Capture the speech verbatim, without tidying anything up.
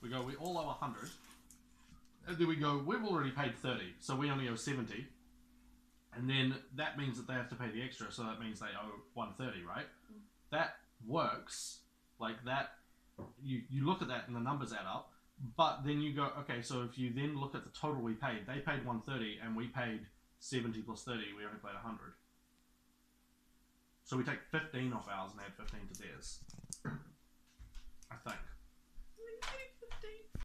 We go, we all owe one hundred. And then we go, we've already paid thirty, so we only owe seventy. And then that means that they have to pay the extra, so that means they owe one hundred thirty, right? Mm. That works. Like that, you, you look at that and the numbers add up. But then you go, okay, so if you then look at the total we paid, they paid one hundred thirty and we paid seventy plus thirty, we only paid one hundred. So we take fifteen off ours and add fifteen to theirs. I think. fifteen